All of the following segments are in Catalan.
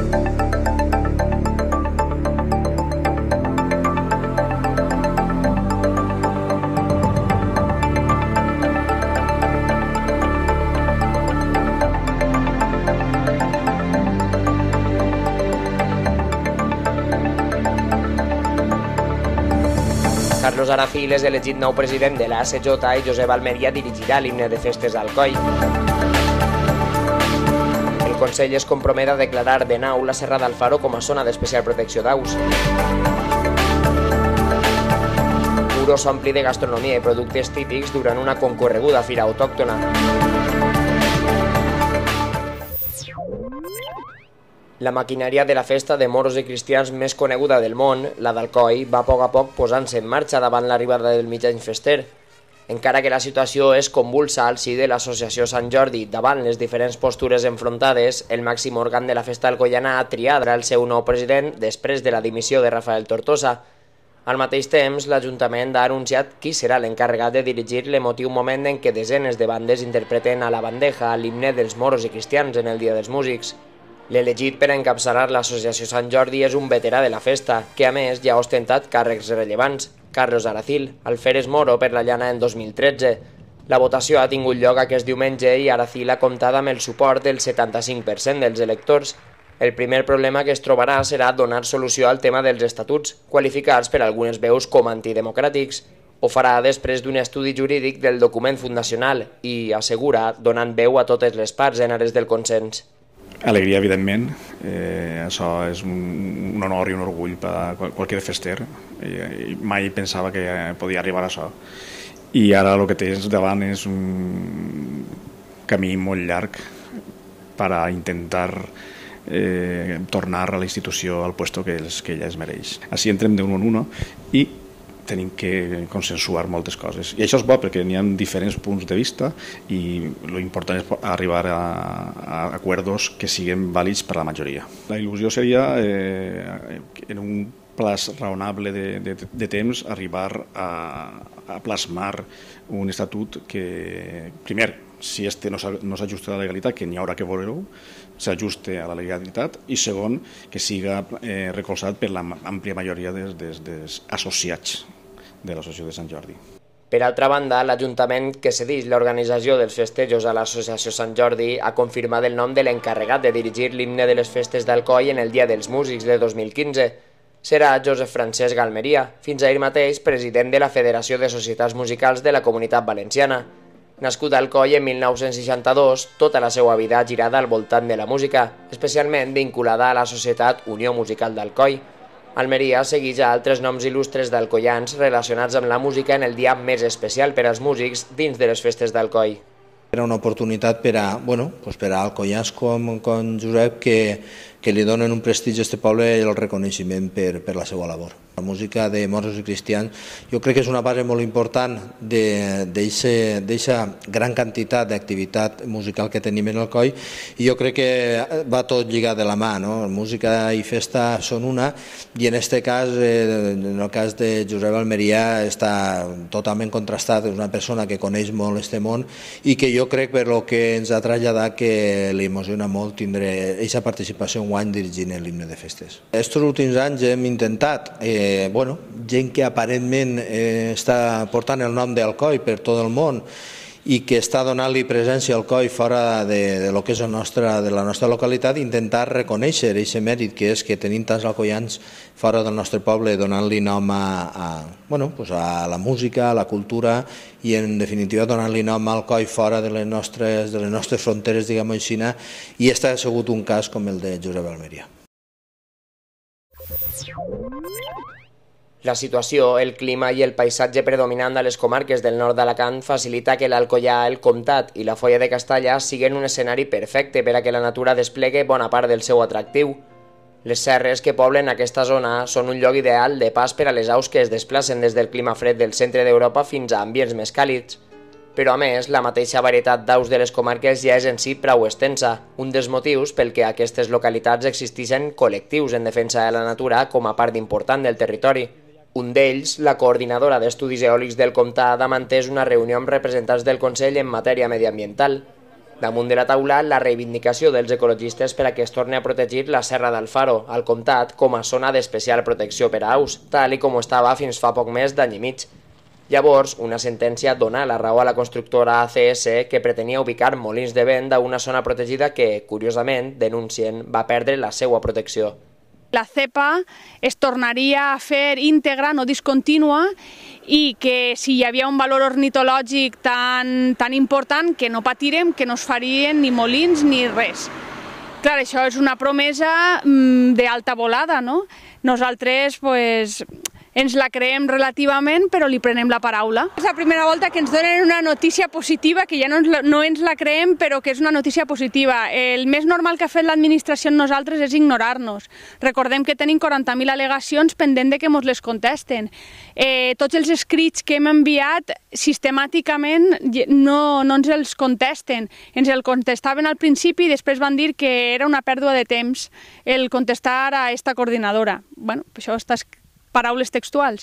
Carlos Aracil és elegit nou president de l'ASJ i Josep Almeria dirigirà l'himne de festes d'Alcoi. El Consell es compromet a declarar de nou la Serra d'Alfaro com a zona d'especial protecció d'aus. Muro s'ompli de gastronomia i productes típics durant una concorreguda fira autòctona. La maquinària de la festa de moros i cristians més coneguda del món, la d'Alcoi, va a poc posant-se en marxa davant l'arribada del mig any fester. Encara que la situació és convulsa al si de l'Associació Sant Jordi davant les diferents postures enfrontades, el màxim òrgan de la festa alcoiana ha triat el seu nou president després de la dimissió de Rafael Tortosa. Al mateix temps, l'Ajuntament ha anunciat qui serà l'encarregat de dirigir l'emotiu moment en què desenes de bandes interpreten a la bandeja l'himne dels moros i cristians en el Dia dels Músics. L'elegit per encapçalar l'Associació Sant Jordi és un veterà de la festa, que a més ja ha ostentat càrrecs rellevants, Carlos Aracil, alferes moro per la llana en 2013. La votació ha tingut lloc aquest diumenge i Aracil ha comptat amb el suport del 75% dels electors. El primer problema que es trobarà serà donar solució al tema dels estatuts, qualificats per algunes veus com antidemocràtics. Ho farà després d'un estudi jurídic del document fundacional i, assegura, donant veu a totes les parts en ares del consens. Alegria, evidentment. Això és un honor i un orgull per a qualsevol fester. Mai pensava que podia arribar a això. I ara el que tens davant és un camí molt llarg per a intentar tornar a la institució al puesto que ella es mereix. Així entrem d'un en un i tenim que consensuar moltes coses. I això és bo perquè n'hi ha diferents punts de vista i l'important és arribar a acords que siguin vàlids per a la majoria. La il·lusió seria, en un plaç raonable de temps, arribar a plasmar un estatut que, primer, si este no s'ajusta a la legalitat, que n'hi haurà que veure-ho, s'ajuste a la legalitat, i segon, que siga recolzat per l'àmplia majoria dels associats de l'Associació de Sant Jordi. Per altra banda, l'Ajuntament que cedeix l'organització dels festejos a l'Associació Sant Jordi ha confirmat el nom de l'encarregat de dirigir l'himne de les festes d'Alcoi en el Dia dels Músics de 2015. Serà Josep Francesc Almeria, fins ahir mateix president de la Federació de Societats Musicals de la Comunitat Valenciana. Nascut a Alcoi en 1962, tota la seva vida girada al voltant de la música, especialment vinculada a la Societat Unió Musical d'Alcoi. Almeria segueix a altres noms il·lustres d'alcoians relacionats amb la música en el dia més especial per als músics dins de les festes d'Alcoi. Era una oportunitat per a alcoians com Josep que li donen un prestigi a aquest poble i el reconeixement per la seva labor. La música de moros i cristians jo crec que és una base molt important d'aquesta gran quantitat d'activitat musical que tenim en Alcoi i jo crec que va tot lligat de la mà, no? Música i festa són una i en aquest cas, en el cas de Josep Almeria, està totalment contrastat, és una persona que coneix molt aquest món i que jo crec per el que ens ha traslladat que li emociona molt tindre aquesta participació un any dirigint l'himne de festes. Estos últims anys hem intentat gent que aparentment està portant el nom d'Alcoi per tot el món i que està donant-li presència al Alcoi fora de lo que és de la nostra localitat, intentar reconèixer aquest mèrit que és que tenim tants alcoians fora del nostre poble donant-li nom a la música, a la cultura i en definitiva donant-li nom a Alcoi fora de les nostres fronteres, diguem-ho així, i està sigut un cas com el de Josep Almeria. La situació, el clima i el paisatge predominant a les comarques del nord d'Alacant facilita que l'Alcoià, el Comtat i la Foia de Castalla siguin un escenari perfecte per a que la natura desplegue bona part del seu atractiu. Les serres que poblen aquesta zona són un lloc ideal de pas per a les aus que es desplacen des del clima fred del centre d'Europa fins a ambients més càlids. Però a més, la mateixa varietat d'aus de les comarques ja és en si prou extensa, un dels motius pel que a aquestes localitats existeixen col·lectius en defensa de la natura com a part important del territori. Un d'ells, la coordinadora d'estudis eòlics del Comtat, ha mantès una reunió amb representants del Consell en matèria mediambiental. Damunt de la taula, la reivindicació dels ecologistes per a que es torni a protegir la Serra d'Alfaro, al comtat, com a zona d'especial protecció per a aus, tal com ho estava fins fa poc més d'any i mig. Llavors, una sentència dona la raó a la constructora ACS que pretenia ubicar molins de vent a una zona protegida que, curiosament, denuncien, va perdre la seva protecció. La cepa es tornaria a fer íntegra, no discontínua, i que si hi havia un valor ornitològic tan important que no patirem, que no es farien ni molins ni res. Clar, això és una promesa d'alta volada, no? Nosaltres, ens la creem relativament, però li prenem la paraula. És la primera volta que ens donen una notícia positiva, que ja no ens la creem, però que és una notícia positiva. El més normal que ha fet l'administració en nosaltres és ignorar-nos. Recordem que tenim 40.000 al·legacions pendent de que ens les contesten. Tots els escrits que hem enviat sistemàticament no ens els contesten. Ens el contestaven al principi i després van dir que era una pèrdua de temps el contestar a esta coordinadora. Bueno, això està paraules textuals.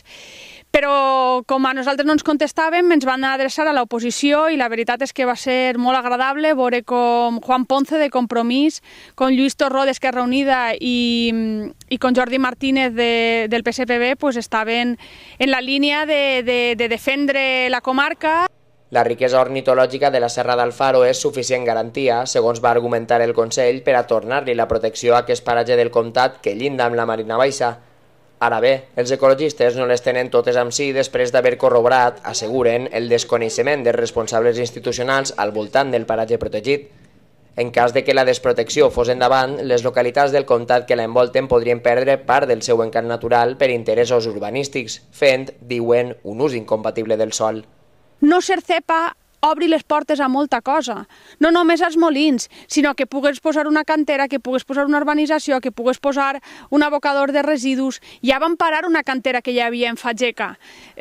Però com a nosaltres no ens contestàvem, ens van adreçar a l'oposició i la veritat és que va ser molt agradable veure com Juan Ponce de Compromís, com Lluís Torró d'Esquerra Unida i com Jordi Martínez del PSPB estaven en la línia de defendre la comarca. La riquesa ornitològica de la Serra d'Alfaro és suficient garantia, segons va argumentar el Consell, per a tornar-li la protecció a aquest paratge del comtat que llinda amb la Marina Baixa. Ara bé, els ecologistes no les tenen totes amb si després d'haver corroborat, asseguren, el desconeixement dels responsables institucionals al voltant del paratge protegit. En cas de que la desprotecció fos endavant, les localitats del comtat que la envolten podrien perdre part del seu encant natural per interessos urbanístics, fent, diuen, un ús incompatible del sòl. No ser cepa obri les portes a molta cosa, no només als molins, sinó que pugues posar una cantera, que pugues posar una urbanització, que pugues posar un abocador de residus. Ja van parar una cantera que hi havia en Fageca.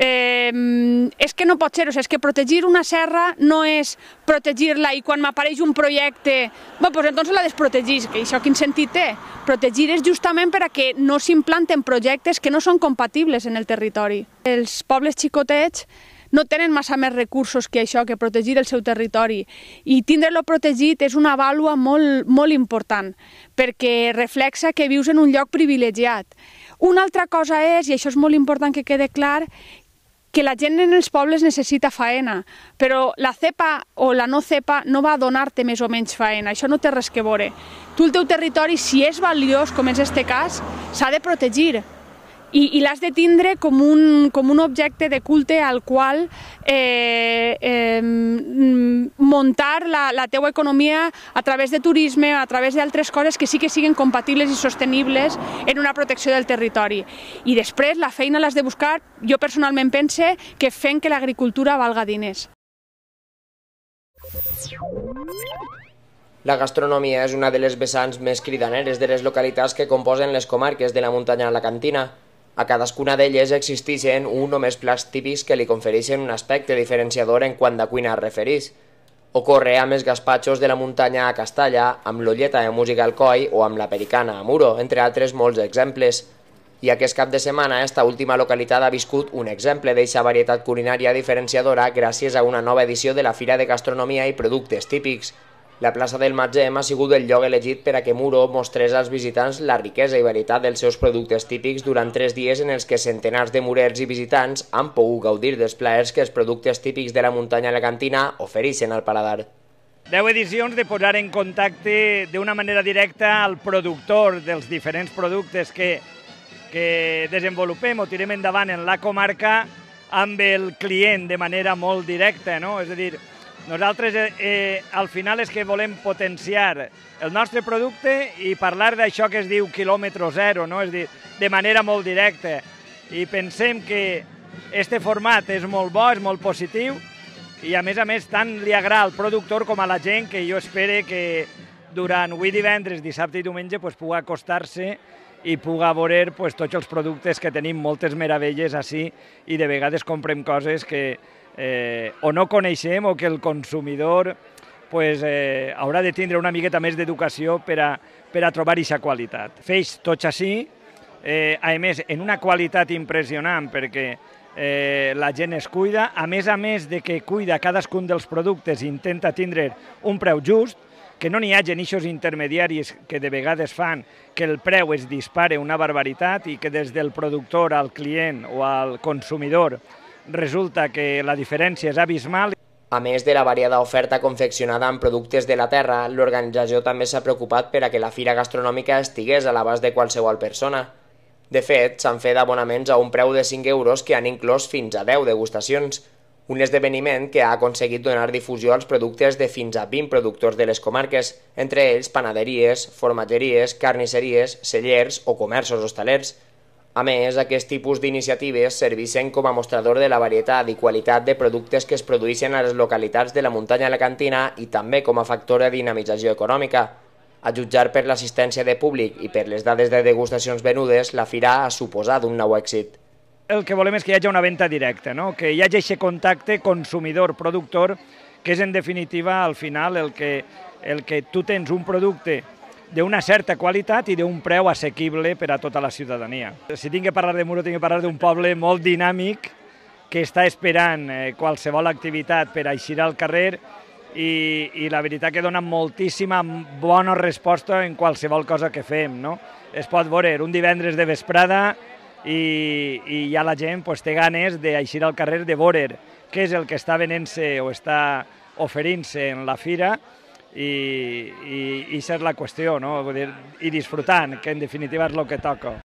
És que no pot ser, és que protegir una serra no és protegir-la i quan m'apareix un projecte, doncs entonces la desprotegís, que això quin sentit té? Protegir és justament per a que no s'implanten projectes que no són compatibles en el territori. Els pobles xicotets no tenen massa més recursos que això, que protegir el seu territori. I tindre-lo protegit és una vàlua molt important, perquè reflexa que vius en un lloc privilegiat. Una altra cosa és, i això és molt important que quede clar, que la gent en els pobles necessita faena, però la cepa o la no cepa no va a donar-te més o menys faena, això no té res que veure. Tu el teu territori, si és valiós, com és este cas, s'ha de protegir. I l'has de tindre com un objecte de culte al qual muntar la teua economia a través de turisme, a través d'altres coses que sí que siguin compatibles i sostenibles en una protecció del territori. I després la feina l'has de buscar, jo personalment pense que fent que l'agricultura valga diners. La gastronomia és una de les vessants més cridaneres de les localitats que composen les comarques de la muntanya alacantina. A cadascuna d'elles existeixen un o més plats típics que li confereixen un aspecte diferenciador en quant a cuina es refereix. Ocorre amb els gaspatxos de la muntanya a Castalla, amb l'olleta de música al coll o amb la pericana a Muro, entre altres molts exemples. I aquest cap de setmana, esta última localitat ha viscut un exemple d'eixa varietat culinària diferenciadora gràcies a una nova edició de la Fira de Gastronomia i Productes Típics. La plaça del Matzem ha sigut el lloc elegit per a que Muro mostrés als visitants la riquesa i varietat dels seus productes típics durant 3 dies en els que centenars de murers i visitants han pogut gaudir dels plaers que els productes típics de la muntanya alacantina ofereixen al paladar. 10 edicions de posar en contacte d'una manera directa al productor dels diferents productes que desenvolupem o tirem endavant en la comarca amb el client de manera molt directa, no? És a dir, nosaltres al final és que volem potenciar el nostre producte i parlar d'això que es diu quilòmetre zero, no? És a dir, de manera molt directa. I pensem que este format és molt bo, és molt positiu i a més tant li agrada al productor com a la gent que jo espero que durant avui divendres, dissabte i diumenge pugui acostar-se i pugui veure tots els productes que tenim, moltes meravelles així i de vegades comprem coses que o no coneixem o que el consumidor haurà de tindre una miqueta més d'educació per a trobar aquesta qualitat. Feix tots així, a més, en una qualitat impressionant, perquè la gent es cuida, a més de que cuida cadascun dels productes i intenta tindre un preu just, que no n'hi hagi eixos intermediaris que de vegades fan que el preu es dispare una barbaritat i que des del productor al client o al consumidor resulta que la diferència és abismal. A més de la variada oferta confeccionada amb productes de la terra, l'organització també s'ha preocupat per a que la fira gastronòmica estigués a l'abast de qualsevol persona. De fet, s'han fet abonaments a un preu de 5 euros que han inclòs fins a 10 degustacions, un esdeveniment que ha aconseguit donar difusió als productes de fins a 20 productors de les comarques, entre ells panaderies, formatgeries, carnisseries, cellers o comerços hostalers. A més, aquest tipus d'iniciatives serveixen com a mostrador de la varietat i qualitat de productes que es produeixen a les localitats de la muntanya alacantina i també com a factor de dinamització econòmica. A jutjar per l'assistència de públic i per les dades de degustacions venudes, la fira ha suposat un nou èxit. El que volem és que hi hagi una venda directa, no? Que hi hagi aquest contacte consumidor-productor, que és en definitiva al final el que tu tens un producte d'una certa qualitat i d'un preu assequible per a tota la ciutadania. Si tinc que parlar de Muro, tinc que parlar d'un poble molt dinàmic que està esperant qualsevol activitat per eixir al carrer i la veritat que dona moltíssima bona resposta en qualsevol cosa que fem, no? Es pot veure un divendres de vesprada i ja la gent té ganes d'eixir al carrer de veure què és el que està venent-se o està oferint-se en la fira i això és la qüestió, no? Vull dir, i disfrutant, que en definitiva és el que toca.